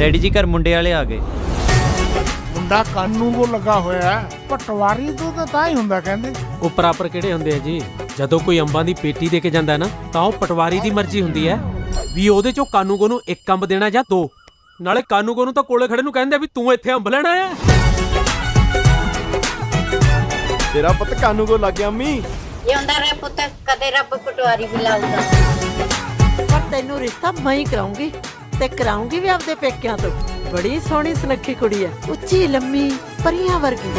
Daddy जी घर मुंडे वाले आ गए। मुंडा कानू को लगा होया पटवारी तो तां ही हुंदा कहंदे। ਉਹ ਪ੍ਰਾਪਰ ਕਿਹੜੇ ਹੁੰਦੇ ਆ ਜੀ? ਜਦੋਂ ਕੋਈ ਅੰਬਾਂ ਦੀ ਪੇਟੀ ਦੇ ਕੇ ਜਾਂਦਾ ਨਾ ਤਾਂ ਉਹ ਪਟਵਾਰੀ ਦੀ ਮਰਜ਼ੀ ਹੁੰਦੀ ਹੈ ਵੀ ਉਹਦੇ ਚੋਂ ਕਾਨੂੰਗੋ ਨੂੰ ਇੱਕ ਅੰਬ ਦੇਣਾ ਜਾਂ ਦੋ। ਨਾਲੇ ਕਾਨੂੰਗੋ ਨੂੰ ਤਾਂ ਕੋਲੇ ਖੜੇ ਨੂੰ ਕਹਿੰਦੇ ਵੀ ਤੂੰ ਇੱਥੇ ਅੰਬ ਲੈਣਾ ਆ। ਤੇਰਾ ਪੁੱਤ ਕਾਨੂੰਗੋ ਲੱਗ ਗਿਆ ਅੰਮੀ। ਜਿਉਂਦਾ ਰਹਿ ਪੁੱਤ, ਕਦੇ ਰੱਬ ਪਟਵਾਰੀ ਵੀ ਲਾਊਗਾ। ਪਰ ਤੈਨੂੰ ਰਿਸ਼ਤਾ ਮੈਂ ਹੀ ਕਰਾਉਂਗੀ ਤੇ ਕਰਾਉਂਗੀ ਵੀ ਆਪਦੇ ਪੇਕਿਆਂ ਤੋਂ। ਬੜੀ ਸੋਹਣੀ ਸੁਨੱਖੀ ਕੁੜੀ ਹੈ, ਉੱਚੀ ਲੰਮੀ ਪਰੀਆਂ ਵਰਗੀ।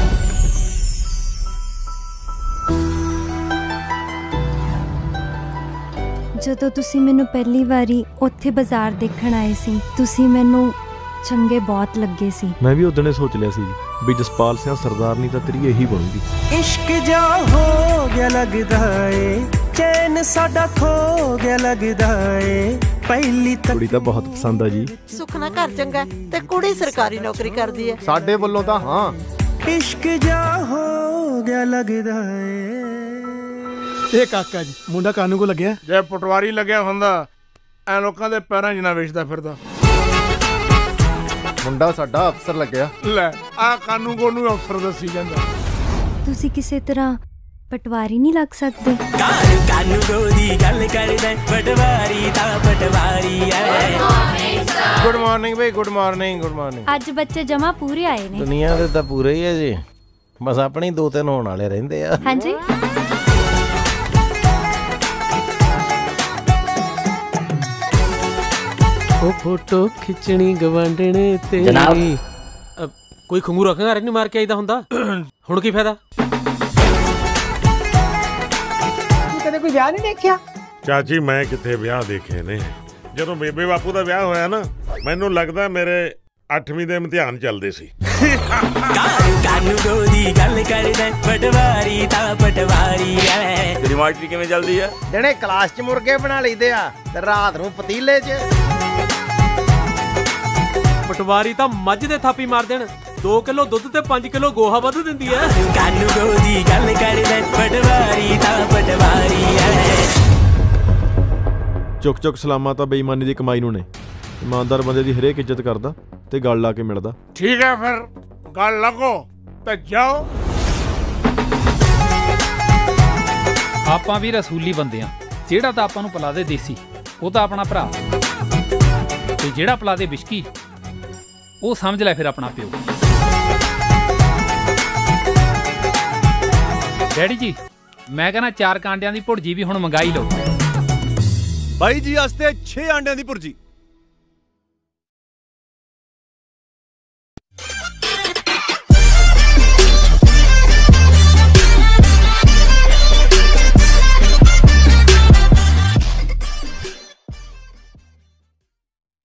ਜਦੋਂ ਤੁਸੀਂ ਮੈਨੂੰ ਪਹਿਲੀ ਵਾਰੀ ਉੱਥੇ ਬਾਜ਼ਾਰ ਦੇਖਣ ਆਏ ਸੀ, ਤੁਸੀਂ ਮੈਨੂੰ ਚੰਗੇ ਬਹੁਤ ਲੱਗੇ ਸੀ। ਮੈਂ ਵੀ ਉਦਣੇ ਸੋਚ ਲਿਆ ਸੀ ਵੀ ਜਸਪਾਲ ਸਿੰਘ ਸਰਦਾਰਨੀ ਤਾਂ ਤੇਰੀ ਇਹੀ ਬਣੂਗੀ। इश्क जा हो गया लगदा है, चैन साडा खो गया लगदा है। पहली ਕੁੜੀ ਤਾਂ ਬਹੁਤ ਪਸੰਦ ਆ ਜੀ। ਸੁੱਖ ਨਾਲ ਘਰ ਚੰਗਾ ਤੇ ਕੁੜੀ ਸਰਕਾਰੀ ਨੌਕਰੀ ਕਰਦੀ ਹੈ। ਸਾਡੇ ਵੱਲੋਂ ਤਾਂ ਹਾਂ। इश्क जा हो गया लगदा है। ਇਹ ਕਾਕਾ ਜੀ ਮੁੰਡਾ ਕਾਨੂ ਕੋ ਲੱਗਿਆ। ਜੇ ਪਟਵਾਰੀ ਲੱਗਿਆ ਹੁੰਦਾ ਐ ਲੋਕਾਂ ਦੇ ਪੈਰਾਂ 'ਚ ਨਾ ਵੇਚਦਾ ਫਿਰਦਾ। ਮੁੰਡਾ ਸਾਡਾ ਅਫਸਰ ਲੱਗਿਆ। ਲੈ ਆ ਕਾਨੂ ਕੋ ਨੂੰ ਅਫਸਰ ਦੱਸੀ ਜਾਂਦਾ। ਤੁਸੀਂ ਕਿਸੇ ਤਰ੍ਹਾਂ ਪਟਵਾਰੀ ਨਹੀਂ ਲੱਗ ਸਕਦੇ? ਗੁੱਡ ਮਾਰਨਿੰਗ ਬਈ, ਗੁੱਡ ਮਾਰਨਿੰਗ, ਗੁੱਡ ਮਾਰਨਿੰਗ। ਅੱਜ ਬੱਚੇ ਜਮਾ ਪੂਰੇ ਆਏ ਨੇ। ਦੁਨੀਆ ਦੇ ਤਾਂ ਪੂਰੇ ਹੀ ਆ ਜੀ, ਬਸ ਆਪਣੇ 2-3 ਹੋਣ ਵਾਲੇ ਰਹਿੰਦੇ ਆ। ਹਾਂਜੀ ਉਹ ਫੋਟੋ ਖਿੱਚਣੀ ਗਵਾਂਢਣੇ ਤੇਰੀ। ਕੋਈ ਖੰਗੂਰਾ ਖੰਗਾਰੇ ਨਹੀਂ ਮਾਰ ਕੇ ਆਈਦਾ ਹੁੰਦਾ। ਹੁਣ ਕੀ ਫਾਇਦਾ? ਕਦੇ ਕੋਈ ਵਿਆਹ ਨਹੀਂ ਦੇਖਿਆ? ਚਾਚੀ ਮੈਂ ਕਿੱਥੇ ਵਿਆਹ ਦੇਖੇ ਨੇ। ਜਦੋਂ ਬੇਬੇ ਬਾਪੂ ਦਾ ਵਿਆਹ ਹੋਇਆ ਨਾ, ਮੈਨੂੰ ਲੱਗਦਾ ਮੇਰੇ 8ਵੀਂ ਦੇ ਇਮਤਿਹਾਨ ਚੱਲਦੇ ਸੀ। ਤੇਰੀ ਮਾਸਟਰੀ ਕਿਵੇਂ ਚੱਲਦੀ ਆ? ਦਿਨੇ ਕਲਾਸ 'ਚ ਮੁਰਗੇ ਬਣਾ ਲਈਦੇ ਆ ਤੇ ਰਾਤ ਨੂੰ ਪਤੀਲੇ 'ਚ। ਪਟਵਾਰੀ ਤਾਂ ਮੱਝ ਦੇ ਥਾਪੀ ਮਾਰ ਦੇਣ। 2 ਕਿਲੋ ਦੁੱਧ ਤੇ 5 ਕਿਲੋ ਗੋਹਾ ਵੱਧ ਦਿੰਦੀ ਐ। ਚੁੱਕ ਚੁੱਕ ਸਲਾਮਾਂ ਤਾਂ ਬੇਈਮਾਨੀ ਦੀ ਕਮਾਈ ਨੂੰ ਨੇ। ਇਮਾਨਦਾਰ ਬੰਦੇ ਦੀ ਹਰੇਕ ਇੱਜ਼ਤ ਕਰਦਾ ਤੇ ਗੱਲ ਲਾ ਕੇ ਮਿਲਦਾ। ਠੀਕ ਹੈ ਫਿਰ ਗੱਲ ਲੱਗੋ ਤੇ ਜਾਓ। ਆਪਾਂ ਵੀ ਰਸੂਲੀ ਬੰਦੇ ਆ। ਜਿਹੜਾ ਤਾਂ ਆਪਾਂ ਨੂੰ ਪਿਲਾ ਦੇ ਦੇਸੀ, ਉਹ ਤਾਂ ਆਪਣਾ ਭਰਾ, ਤੇ ਜਿਹੜਾ ਪਿਲਾ ਦੇ ਵਿਸ਼ਕੀ, ਉਹ ਸਮਝ ਲੈ ਫਿਰ ਆਪਣਾ ਪਿਓ। ਡੈਡੀ ਜੀ ਮੈਂ ਕਹਿੰਦਾ 4 ਕਾਂਡਿਆਂ ਦੀ ਭੁਰਜੀ ਵੀ ਹੁਣ ਮੰਗਾਈ ਲਓ। ਬਾਈ ਜੀ ਵਾਸਤੇ 6 ਆਂਡਿਆਂ ਦੀ ਭੁਰਜੀ।